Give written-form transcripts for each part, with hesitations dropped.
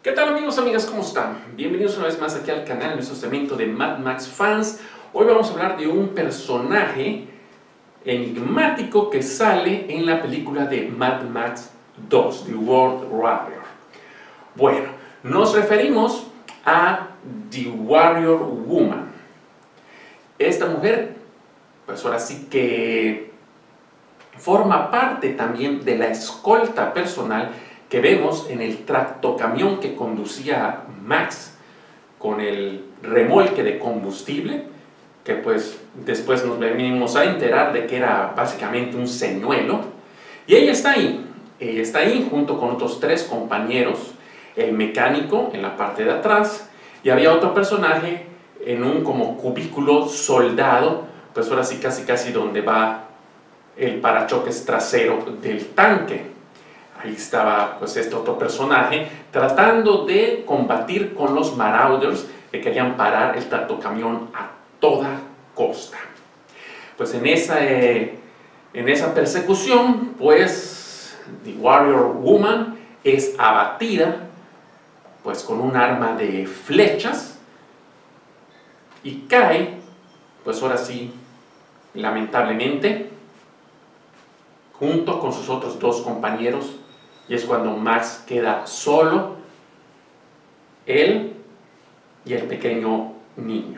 ¿Qué tal amigos, amigas? ¿Cómo están? Bienvenidos una vez más aquí al canal, en nuestro segmento de Mad Max Fans. Hoy vamos a hablar de un personaje enigmático que sale en la película de Mad Max 2, The World Warrior. Bueno, nos referimos a The Warrior Woman. Esta mujer, pues ahora sí que forma parte también de la escolta personal que vemos en el tractocamión que conducía Max con el remolque de combustible, que pues después nos venimos a enterar de que era básicamente un señuelo. Y ella está ahí junto con otros 3 compañeros, el mecánico en la parte de atrás, y había otro personaje en un como cubículo soldado, pues ahora sí casi donde va el parachoques trasero del tanque. Ahí estaba pues este otro personaje tratando de combatir con los Marauders que querían parar el tractocamión a toda costa. Pues en esa persecución, pues The Warrior Woman es abatida pues con un arma de flechas y cae, pues ahora sí, lamentablemente, junto con sus otros 2 compañeros, y es cuando Max queda solo, él y el pequeño niño.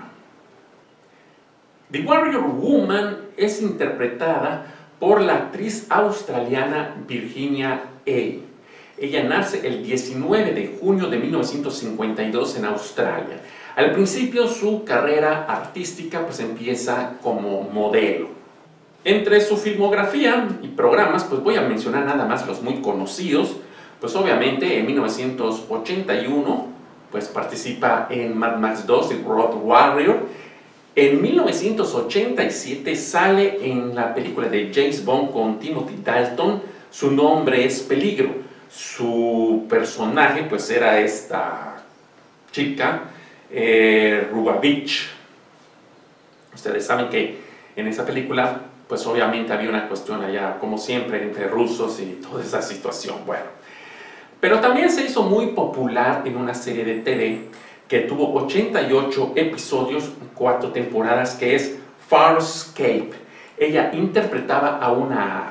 The Warrior Woman es interpretada por la actriz australiana Virginia Hay. Ella nace el 19 de junio de 1952 en Australia. Al principio su carrera artística pues empieza como modelo. Entre su filmografía y programas, pues voy a mencionar nada más los muy conocidos. Pues obviamente en 1981 pues participa en Mad Max 2, The Road Warrior. En 1987 sale en la película de James Bond con Timothy Dalton, Su nombre es Peligro. Su personaje pues era esta chica, Rubavitch. Ustedes saben que en esa película pues obviamente había una cuestión allá, como siempre, entre rusos y toda esa situación. Bueno, pero también se hizo muy popular en una serie de TV que tuvo 88 episodios, 4 temporadas, que es Farscape. Ella interpretaba a una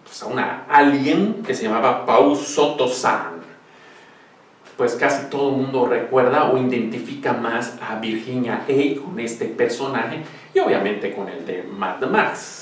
alien que se llamaba Pau Soto-san. Pues casi todo el mundo recuerda o identifica más a Virginia Hay con este personaje y obviamente con el de Mad Max.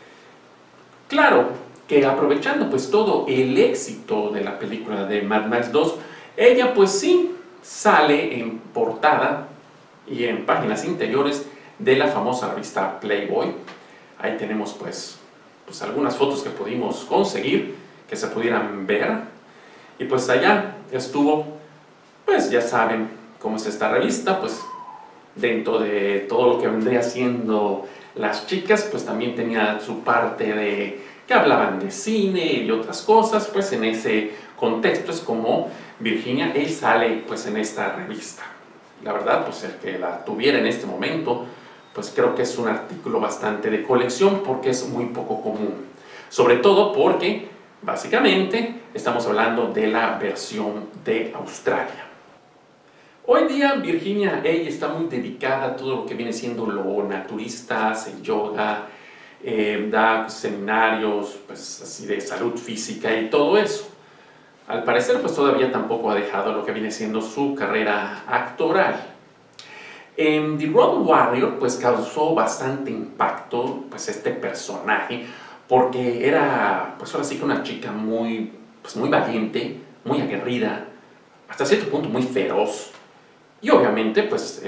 Claro que aprovechando pues todo el éxito de la película de Mad Max 2, ella pues sí sale en portada y en páginas interiores de la famosa revista Playboy. Ahí tenemos pues algunas fotos que pudimos conseguir, que se pudieran ver. Y pues allá estuvo, pues ya saben cómo es esta revista, pues dentro de todo lo que vendría siendo las chicas, pues también tenía su parte de que hablaban de cine y otras cosas. Pues en ese contexto es como Virginia Hay sale pues en esta revista. La verdad, pues el que la tuviera en este momento, pues creo que es un artículo bastante de colección porque es muy poco común. Sobre todo porque básicamente estamos hablando de la versión de Australia. Hoy día Virginia Hay está muy dedicada a todo lo que viene siendo lo naturista, hace yoga, da seminarios pues así de salud física y todo eso. Al parecer pues todavía tampoco ha dejado lo que viene siendo su carrera actoral. En The Road Warrior pues causó bastante impacto pues este personaje porque era pues ahora sí que una chica muy valiente, muy aguerrida, hasta cierto punto muy feroz. Y obviamente pues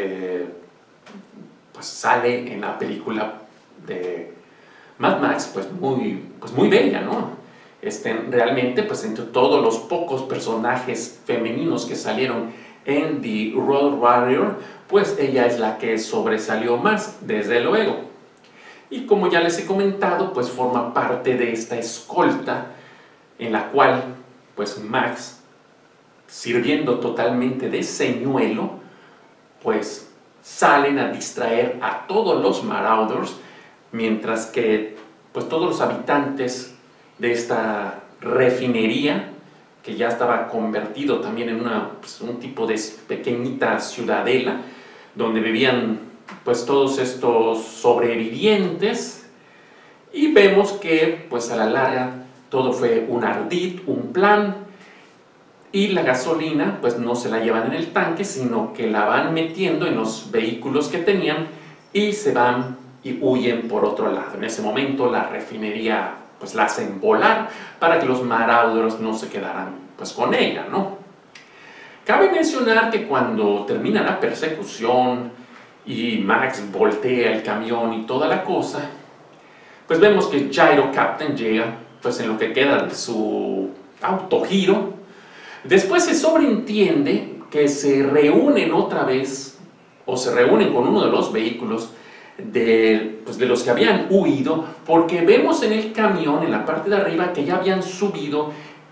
sale en la película de Mad Max pues muy bella, ¿no? Realmente pues entre todos los pocos personajes femeninos que salieron en The Road Warrior, pues ella es la que sobresalió más, desde luego. Y como ya les he comentado, pues forma parte de esta escolta en la cual pues Max, sirviendo totalmente de señuelo, pues salen a distraer a todos los Marauders, mientras que pues todos los habitantes de esta refinería que ya estaba convertido también en pues, un tipo de pequeñita ciudadela, donde vivían pues todos estos sobrevivientes, y vemos que pues a la larga todo fue un ardid, un plan, y la gasolina pues no se la llevan en el tanque, sino que la van metiendo en los vehículos que tenían y se van y huyen por otro lado. En ese momento la refinería pues la hacen volar para que los marauderos no se quedaran pues con ella, ¿no? Cabe mencionar que cuando termina la persecución y Max voltea el camión y toda la cosa, pues vemos que Gyro Captain llega pues en lo que queda de su autogiro. Después se sobreentiende que se reúnen otra vez, o se reúnen con uno de los vehículos pues de los que habían huido, porque vemos en el camión, en la parte de arriba, que ya habían subido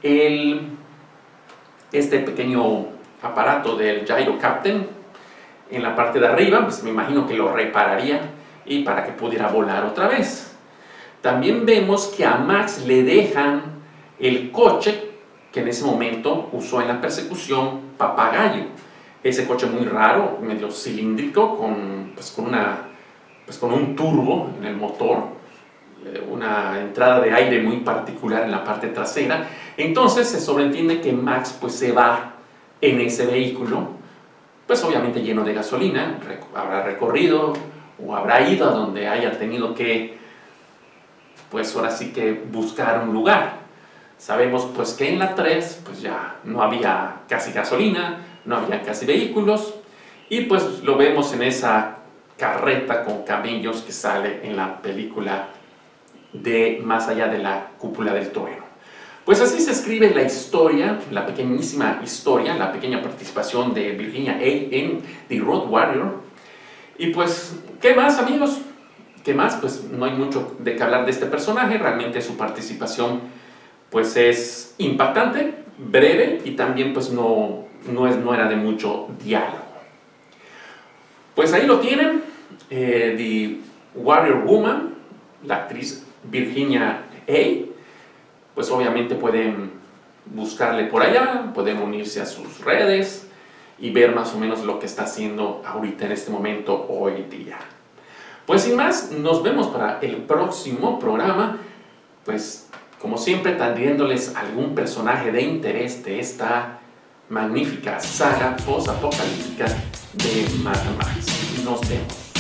este pequeño aparato del Gyro Captain en la parte de arriba. Pues me imagino que lo repararía y para que pudiera volar otra vez. También vemos que a Max le dejan el coche que en ese momento usó en la persecución, Papagayo. Ese coche muy raro, medio cilíndrico, con un turbo en el motor, una entrada de aire muy particular en la parte trasera. Entonces se sobreentiende que Max pues se va en ese vehículo, pues obviamente lleno de gasolina, habrá recorrido o habrá ido a donde haya tenido que, pues ahora sí que buscar un lugar. Sabemos pues que en la 3 pues ya no había casi gasolina, no había casi vehículos, y pues lo vemos en esa carreta con camellos que sale en la película de Más allá de la cúpula del trueno. Pues así se escribe la historia, la pequeñísima historia, la pequeña participación de Virginia A. en The Road Warrior. Y pues, ¿qué más, amigos? ¿Qué más? Pues no hay mucho de qué hablar de este personaje. Realmente su participación pues es impactante, breve, y también pues no era de mucho diálogo. Pues ahí lo tienen, The Warrior Woman, la actriz Virginia A. Pues obviamente pueden buscarle por allá, pueden unirse a sus redes y ver más o menos lo que está haciendo ahorita en este momento, hoy día. Pues sin más, nos vemos para el próximo programa, pues como siempre trayéndoles algún personaje de interés de esta magnífica saga post-apocalíptica de Mad Max. Nos vemos.